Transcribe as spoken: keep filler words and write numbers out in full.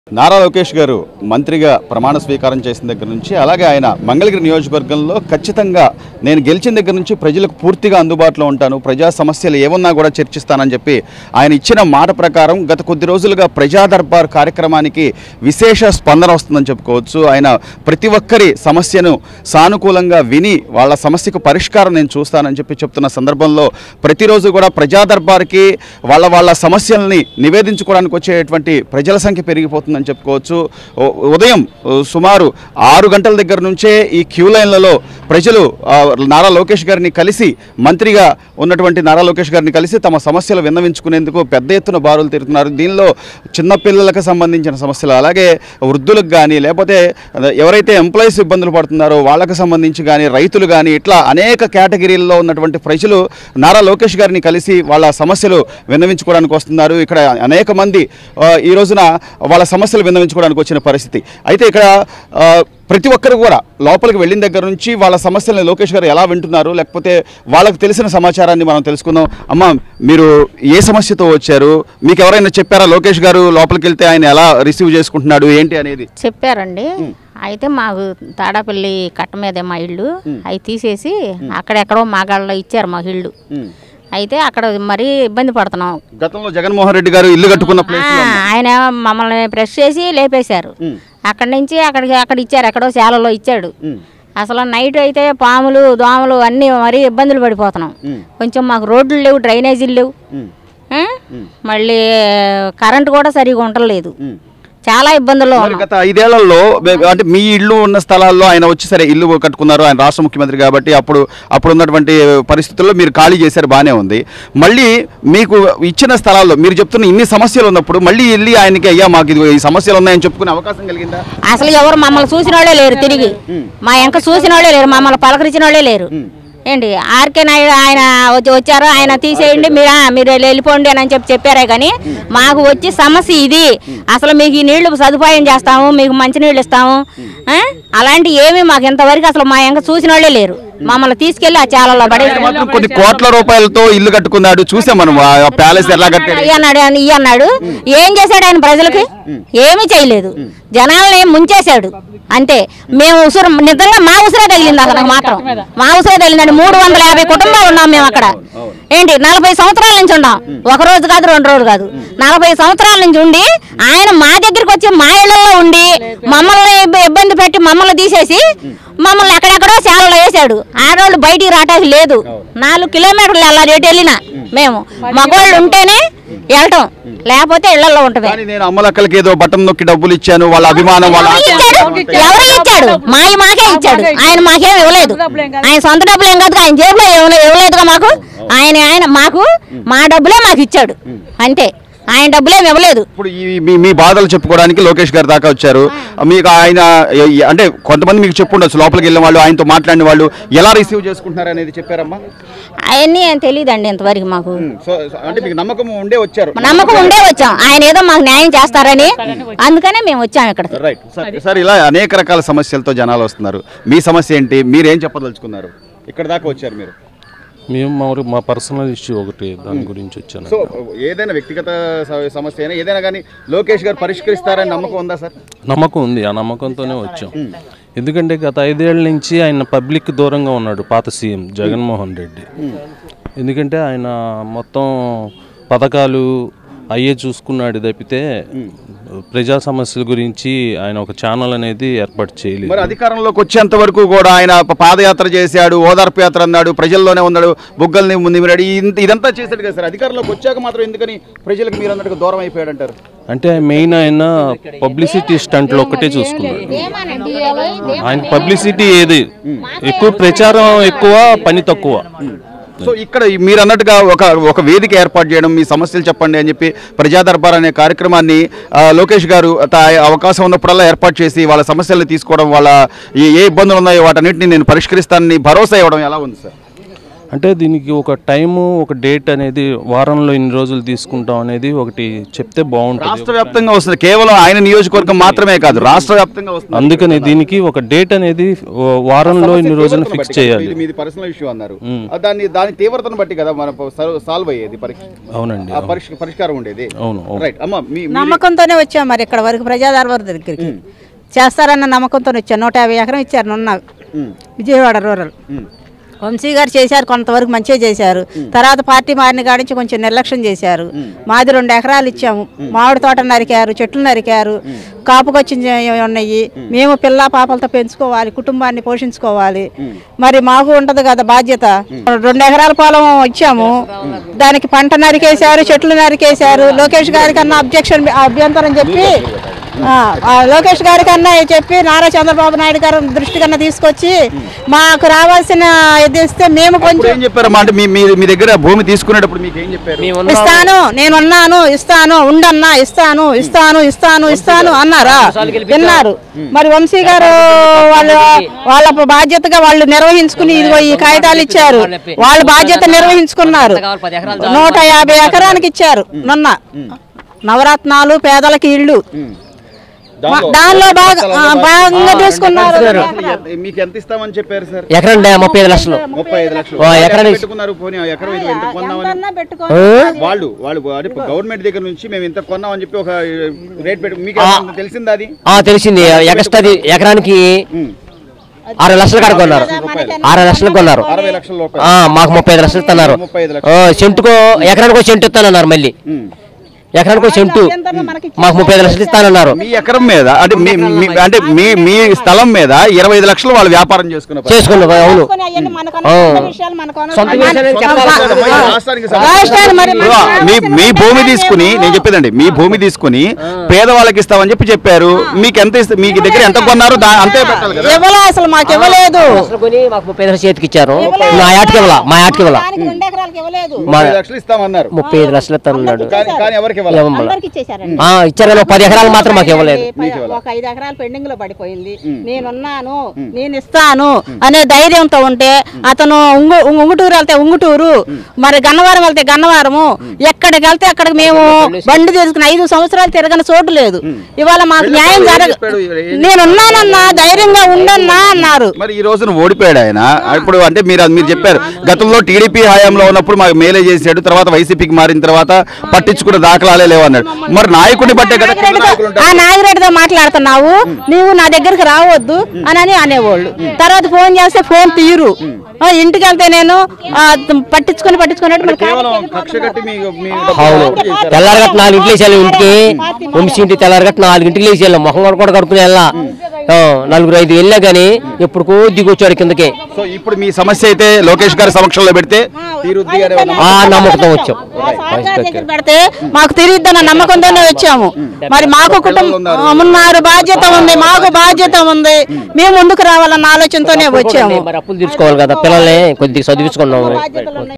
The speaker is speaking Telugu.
నారా లోకేష్ గారు మంత్రిగా ప్రమాణ స్వీకారం చేసిన దగ్గర నుంచి అలాగే ఆయన మంగళగిరి నియోజకవర్గంలో ఖచ్చితంగా నేను గెలిచిన దగ్గర నుంచి ప్రజలకు పూర్తిగా అందుబాటులో ఉంటాను, ప్రజా సమస్యలు ఏమన్నా కూడా చర్చిస్తానని చెప్పి ఆయన ఇచ్చిన మాట ప్రకారం గత కొద్ది రోజులుగా ప్రజా దర్బార్ కార్యక్రమానికి విశేష స్పందన వస్తుందని చెప్పుకోవచ్చు. ఆయన ప్రతి ఒక్కరి సమస్యను సానుకూలంగా విని వాళ్ళ సమస్యకు పరిష్కారం నేను చూస్తానని చెప్పి చెప్తున్న సందర్భంలో ప్రతిరోజు కూడా ప్రజా దర్బార్కి వాళ్ళ వాళ్ళ సమస్యల్ని నివేదించుకోవడానికి వచ్చేటువంటి ప్రజల సంఖ్య పెరిగిపోతుంది అని చెప్పుకోవచ్చు. ఉదయం సుమారు ఆరు గంటల దగ్గర నుంచే ఈ క్యూ లైన్లలో ప్రజలు నారా లోకేష్ గారిని కలిసి మంత్రిగా ఉన్నటువంటి నారా లోకేష్ గారిని కలిసి తమ సమస్యలు విన్నవించుకునేందుకు పెద్ద ఎత్తున బారులు తీరుతున్నారు. దీనిలో చిన్నపిల్లలకు సంబంధించిన సమస్యలు, అలాగే వృద్ధులకు కానీ లేకపోతే ఎవరైతే ఎంప్లాయీస్ ఇబ్బందులు పడుతున్నారో వాళ్ళకు సంబంధించి కానీ రైతులు కానీ ఇట్లా అనేక కేటగిరీల్లో ఉన్నటువంటి ప్రజలు నారా లోకేష్ గారిని కలిసి వాళ్ళ సమస్యలు విన్నవించుకోవడానికి వస్తున్నారు. ఇక్కడ అనేక మంది ఈ రోజున వాళ్ళ సమస్యలు విన్నవించుకోవడానికి వచ్చిన పరిస్థితి. అయితే ఇక్కడ ప్రతి ఒక్కరు కూడా లోపలికి వెళ్ళిన దగ్గర నుంచి వాళ్ళ సమస్యలను లోకేష్ గారు ఎలా వింటున్నారు, లేకపోతే వాళ్ళకు తెలిసిన సమాచారాన్ని మనం తెలుసుకుందాం. అమ్మ, మీరు ఏ సమస్యతో వచ్చారు? మీకు ఎవరైనా చెప్పారా లోకేష్ గారు లోపలికి వెళ్తే ఆయన ఎలా రిసీవ్ చేసుకుంటున్నాడు ఏంటి అనేది? చెప్పారండి. అయితే మాకు తాడాపల్లి కట్ట మీదే మా ఇల్లు, అవి తీసేసి అక్కడెక్కడో మాగాళ్ళలో ఇచ్చారు మాకు ఇల్లు. అయితే అక్కడ మరీ ఇబ్బంది పడుతున్నాం. గతంలో జగన్మోహన్ రెడ్డి గారు ఇల్లు కట్టుకున్న ప్లేస్ ఆయన మమ్మల్ని ప్రెస్ చేసి లేపేశారు. అక్కడి నుంచి అక్కడికి అక్కడ ఇచ్చారు, ఎక్కడో శాలలో ఇచ్చాడు. అసలు నైట్ అయితే పాములు దోమలు అన్నీ మరీ ఇబ్బందులు పడిపోతున్నాం. కొంచెం మాకు రోడ్లు లేవు, డ్రైనేజీలు లేవు, మళ్ళీ కరెంటు కూడా సరిగా ఉండలేదు. చాలా ఇబ్బందుల్లో గత ఐదేళ్లలో అంటే మీ ఇల్లు ఉన్న స్థలాల్లో ఆయన వచ్చి సరే ఇల్లు కట్టుకున్నారు, ఆయన రాష్ట్ర ముఖ్యమంత్రి కాబట్టి అప్పుడు అప్పుడు ఉన్నటువంటి పరిస్థితుల్లో మీరు ఖాళీ చేశారు, బాగానే ఉంది. మళ్ళీ మీకు ఇచ్చిన స్థలాల్లో మీరు చెప్తున్న ఇన్ని సమస్యలు ఉన్నప్పుడు మళ్ళీ వెళ్ళి ఆయనకి అయ్యా మాకు ఇది ఈ సమస్యలు ఉన్నాయని చెప్పుకునే అవకాశం కలిగిందా? అసలు ఎవరు మమ్మల్ని చూసిన వాళ్ళే లేరు, తిరిగి మా వెంక చూసిన వాళ్ళే లేరు, మమ్మల్ని పలకరించిన వాళ్ళే లేరు. ఏంటి ఆర్కే నాయుడు ఆయన వచ్చారు, ఆయన తీసేయండి మీరు మీరు వెళ్ళిపోండి అని చెప్పి చెప్పారే కానీ మాకు వచ్చి సమస్య ఇది, అసలు మీకు ఈ నీళ్లు సదుపాయం చేస్తాము, మీకు మంచినీళ్ళు ఇస్తాము, అలాంటి ఏమీ మాకు ఇంతవరకు అసలు మా వెంక చూసిన వాళ్ళే లేరు. మమ్మల్ని తీసుకెళ్లి ఆ చాలలో పడే కొన్ని కోట్ల రూపాయలతో ఇల్లు కట్టుకున్నాడు, చూసాం మనం ప్యాలెస్ ఎలా కట్టాడు అన్నాడు ఇ అన్నాడు. ఏం చేశాడు ఆయన ప్రజలకి? ఏమీ చేయలేదు, జనాలని ముంచేశాడు అంతే. మేము ఉసురు నిజంగా మా ఉసురే తగిలింది, అక్కడ మాత్రం మా ఉసురే తగిలిందండి. మూడు వందల యాభై కుటుంబాలు ఉన్నాం మేము అక్కడ. ఏంటి నలభై సంవత్సరాల నుంచి ఉన్నాం, ఒక రోజు కాదు రెండు రోజులు కాదు, నలభై సంవత్సరాల నుంచి ఉండి ఆయన మా దగ్గరికి వచ్చి మా ఇళ్లలో ఉండి మమ్మల్ని ఇబ్బంది పెట్టి మమ్మల్ని తీసేసి మమ్మల్ని ఎక్కడెక్కడో శాలలో వేసాడు. ఆడవాళ్ళు బయటికి రావటానికి లేదు, నాలుగు కిలోమీటర్లు వెళ్ళాలి ఎటు వెళ్ళినా. మేము మగవాళ్ళు ఉంటేనే వెళ్ళటం, లేకపోతే ఇళ్లలో ఉంటామే. నేను అమ్మలక్కలకి ఏదో బటన్ నొక్కి డబ్బులు ఇచ్చాను, వాళ్ళ అభిమానం ఎవరు ఇచ్చాడు? మాయి మాకే ఇచ్చాడు, ఆయన మాకేం ఇవ్వలేదు. ఆయన సొంత డబ్బులు ఏం కాదు, ఆయన జేబులో ఇవ్వలేదుగా మాకు. ఆయన ఆయన మాకు మా డబ్బులే మాకు ఇచ్చాడు అంతే, ఆయన డబ్బులేమి ఇవ్వలేదు. ఇప్పుడు మీ బాధలు చెప్పుకోవడానికి లోకేష్ గారి దాకా వచ్చారు. మీకు ఆయన అంటే కొంతమంది మీకు చెప్పు ఉండొచ్చు, లోపలికి వెళ్ళిన వాళ్ళు ఆయనతో మాట్లాడిన వాళ్ళు ఎలా రిసీవ్ చేసుకుంటున్నారు అనేది చెప్పారమ్మా? అవన్నీ తెలియదండి ఇంతవరకు మాకు. అంటే మీకు నమ్మకం ఉండే వచ్చారు? నమ్మకం ఉండే వచ్చాం, ఆయన ఏదో మాకు న్యాయం చేస్తారని, అందుకనే మేము వచ్చాం ఇక్కడ. రైట్ సార్, ఇలా అనేక రకాల సమస్యలతో జనాలు వస్తున్నారు. మీ సమస్య ఏంటి, మీరేం చెప్పదలుచుకున్నారు? ఇక్కడ దాకా వచ్చారు మీరు? మేము మా మా పర్సనల్ ఇష్యూ ఒకటి, దాని గురించి వచ్చాను. సో ఏదైనా వ్యక్తిగత సమస్య అయినా ఏదైనా కానీ లోకేష్ గారు పరిష్కరిస్తారని నమ్మకం ఉందా సార్? నమ్మకం ఉంది, ఆ నమ్మకంతోనే వచ్చాం. ఎందుకంటే గత ఐదేళ్ల నుంచి ఆయన పబ్లిక్ దూరంగా ఉన్నాడు పాత సీఎం జగన్మోహన్ రెడ్డి. ఎందుకంటే ఆయన మొత్తం పథకాలు అయ్యే చూసుకున్నాడు తప్పితే ప్రజా సమస్యల గురించి ఆయన ఒక ఛానల్ అనేది ఏర్పాటు చేయలేదు. మరి అధికారంలోకి వచ్చేంత వరకు కూడా ఆయన పాదయాత్ర చేశాడు, ఓదార్పు యాత్ర అన్నాడు, ప్రజల్లోనే ఉన్నాడు, బుగ్గల్ని నిమిరాడు, ఇదంతా చేశాడు కదా సార్. అధికారంలోకి వచ్చాక మాత్రం ఎందుకని ప్రజలకు మీరు అన్నట్టుగా దూరం అయిపోయాడు అంటారు? అంటే మెయిన్ ఆయన పబ్లిసిటీ స్టంట్లో ఒకటే చూసుకున్నాడు. ఆయన పబ్లిసిటీ ఏది ఎక్కువ, ప్రచారం ఎక్కువ, పని తక్కువ. సో ఇక్కడ మీరు అన్నట్టుగా ఒక ఒక వేదిక ఏర్పాటు చేయడం, మీ సమస్యలు చెప్పండి అని చెప్పి ప్రజా దర్బార్ అనే కార్యక్రమాన్ని లోకేష్ గారు అవకాశం ఉన్నప్పుడల్లా ఏర్పాటు చేసి వాళ్ళ సమస్యలను తీసుకోవడం, వాళ్ళ ఏ ఇబ్బందులు ఉన్నాయో వాటన్నిటిని నేను పరిష్కరిస్తానని భరోసా ఇవ్వడం ఎలా ఉంది సార్? అంటే దీనికి ఒక టైము ఒక డేట్ అనేది వారంలో ఇన్ని రోజులు తీసుకుంటాం అనేది ఒకటి చెప్తే బాగుంటుంది. రాష్ట్ర వ్యాప్తంగా వస్తుంది, కేవలం ఆయన నియోజకవర్గం మాత్రమే కాదు రాష్ట్ర వ్యాప్తంగా వస్తుంది. అందుకని దీనికి ఒక డేట్ అనేది వారంలో ఇన్ని రోజులు ఫిక్స్ చేయాలి. మీది పర్సనల్ ఇష్యూ అన్నారు, దాన్ని దాని తీవ్రతను బట్టి కదా మన సాల్వ్ అయ్యేది, అవునండి పరిష్కారం ఉండేది. అవును రైట్ అమ్మా, నమ్మకంతోనే వచ్చాం మరి ఇక్కడ వరకు ప్రజాదర్బార్ దగ్గరికి చేస్తారన్న నమ్మకంతో వచ్చాను. నూట యాభై ఎకరం ఇచ్చారు నిన్న విజయవాడ రూరల్. వంశీ గారు చేశారు, కొంతవరకు మంచిగా చేశారు. తర్వాత పార్టీ మారిన కాడి నుంచి కొంచెం నిర్లక్ష్యం చేశారు. మాది రెండు ఎకరాలు ఇచ్చాము, మామిడి తోట నరికారు, చెట్లు నరికారు, కాపుకొచ్చి ఉన్నాయి. మేము పిల్ల పాపలతో పెంచుకోవాలి, కుటుంబాన్ని పోషించుకోవాలి. మరి మాకు ఉంటది కదా బాధ్యత. రెండు ఎకరాల పొలం ఇచ్చాము, దానికి పంట నరికేశారు, చెట్లు నరికేశారు. లోకేష్ గారి కన్నా అబ్జెక్షన్ అభ్యంతరం చెప్పి లోకేష్ గారి కన్నా చెప్పి నారా చంద్రబాబు నాయుడు గారు దృష్టి కన్నా తీసుకొచ్చి మాకు రావాల్సిన ఇది ఇస్తే మేము కొంచెం చెప్పారు. మీ దగ్గర భూమి తీసుకునేటప్పుడు మీకు ఏం చెప్పారు? ఇస్తాను, నేను ఉన్నాను, ఇస్తాను, ఉండన్నా, ఇస్తాను ఇస్తాను ఇస్తాను ఇస్తాను అన్నారా? విన్నారు. మరి వంశీ గారు వాళ్ళ వాళ్ళ బాధ్యతగా వాళ్ళు నిర్వహించుకుని ఇదిగో ఈ కాగితాలు ఇచ్చారు, వాళ్ళ బాధ్యత నిర్వహించుకున్నారు. నూట యాభై ఎకరానికి ఇచ్చారు నిన్న. నవరత్నాలు, పేదలకి ఇళ్ళు, దానిలో బాగా బాగా తీసుకున్నారు. మీకు ఎంత ఇస్తామని చెప్పారు సార్? ఎకరం ముప్పై ఐదు లక్షలు ముప్పై ఐదు లక్షలు పెట్టుకున్నారు. ఎకరం ఎంత కొన్నామని వాళ్ళు వాళ్ళు గవర్నమెంట్ దగ్గర నుంచి మేము ఇంత కొన్నామని చెప్పి ఒక రేట్ పెట్టి మీకు తెలిసిందా? అది తెలిసింది. ఎక్స్ట్రా ఎకరానికి అరవై లక్షలు కాడ కొన్నారు, అరవై లక్షలు కొన్నారు. మాకు ముప్పై ఐదు లక్షలు ఇస్తున్నారు. సెంటుకో ఎకరానికి సెంటు ఇస్తానన్నారు. మళ్ళీ ఎకరానికి సెంటు మాకు ముప్పై ఐదు లక్షలు ఇస్తానన్నారు. మీ ఎకరం మీద అంటే అంటే మీ మీ స్థలం మీద ఇరవై ఐదు లక్షలు వాళ్ళు వ్యాపారం చేసుకున్నారు. చేసుకున్నారు. అవును, మీ భూమి తీసుకుని నేను చెప్పేదండి, మీ భూమి తీసుకుని పేదవాళ్ళకి ఇస్తామని చెప్పి చెప్పారు. మీకు ఎంత మీకు దగ్గర ఎంత కొన్నారు అంతే పెట్టాలి కదా. అసలు మాకు ఇవ్వలేదు. మాకు ముప్పై ఐదు చేతికి ఇచ్చారు. మా ఆటకి ఇవ్వాల, మా ఆటకి ఇవ్వాల లక్షలు ఇస్తామన్నారు. ముప్పై ఐదు లక్షలు ఇస్తామన్నాడు. ఇచ్చారు. ఇచ్చారు పది ఎకరాలు మాత్రం మాకు ఇవ్వలేదు. ఒక ఐదు ఎకరాలు పెండింగ్ లో పడిపోయింది. నేనున్నాను, నేను ఇస్తాను అనే ధైర్యంతో ఉంటే అతను ఉంగు ఉంగుటూరు వెళ్తే ఉంగుటూరు, మరి గన్నవరం వెళ్తే గన్నవరము, ఎక్కడికి వెళ్తే అక్కడికి మేము బండి తీసుకుని ఐదు సంవత్సరాలు తిరగని చోటు లేదు. ఇవాళ మాకు న్యాయం జరగ నేనున్నానన్నా, ధైర్యంగా ఉండన్నా అన్నారు. మరి ఈ రోజున ఓడిపోయాడు ఆయన. ఇప్పుడు అంటే మీరు మీరు చెప్పారు గతంలో టీడీపీ హయాంలో ఉన్నప్పుడు మాకు మేలే చేశాడు, తర్వాత వైసీపీకి మారిన తర్వాత పట్టించుకున్న దాఖలాలే లేవన్నాడు. మరి నాయకుడిని బట్టే కదా. ఆ నాగిరెడ్డితో మాట్లాడుతున్నావు, నీవు నా దగ్గరికి రావద్దు అని అనేవాళ్ళు. తర్వాత ఫోన్ చేస్తే ఫోన్ తీరు, ఇంటికి వెళ్తే నేను పట్టించుకొని పట్టించుకున్నట్టు తెల్లారగట్ట నాలుగింటికి వేసాను. ఇంటికి వంశీ ఇంటికి తెల్లారగట్ట నాలుగింటికి వేసాను. మొహం కూడా కడుకుని వెళ్ళా. నలుగురు ఐదు వెళ్ళా గానీ ఎప్పుడు దిగి వచ్చాడు కిందకి. సో ఇప్పుడు మీ సమస్య అయితే లోకేష్ గారి సమక్షంలో పెడితే నమ్మకంతో వచ్చాం. పెడితే మాకు తిరిగిద్దన్న నమ్మకంతోనే వచ్చాము. మరి మాకు కుటుంబం ఉన్నారు, బాధ్యత ఉంది, మాకు బాధ్యత ఉంది, మేము ముందుకు రావాలన్న ఆలోచనతోనే వచ్చాము. మరి అప్పులు తీర్చుకోవాలి కదా, పిల్లల్ని కొద్దిగా చదివించుకున్నాము.